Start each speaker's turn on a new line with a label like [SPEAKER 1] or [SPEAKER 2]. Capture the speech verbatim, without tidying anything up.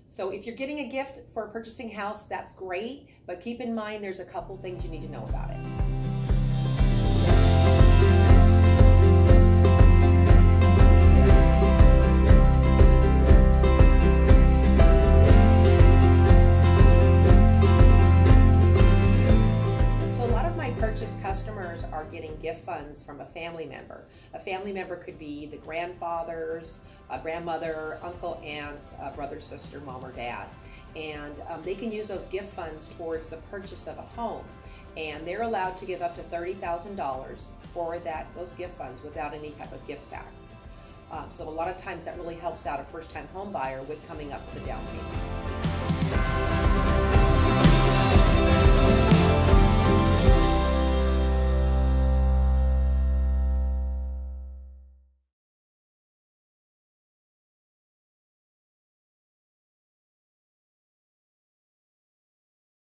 [SPEAKER 1] So if you're getting a gift for purchasing house, that's great, but keep in mind there's a couple things you need to know about it. Customers are getting gift funds from a family member. A family member could be the grandfathers, a grandmother, uncle, aunt, a brother, sister, mom, or dad. And um, they can use those gift funds towards the purchase of a home. And they're allowed to give up to thirty thousand dollars for that those gift funds without any type of gift tax. Um, so a lot of times that really helps out a first-time home buyer with coming up with a down payment.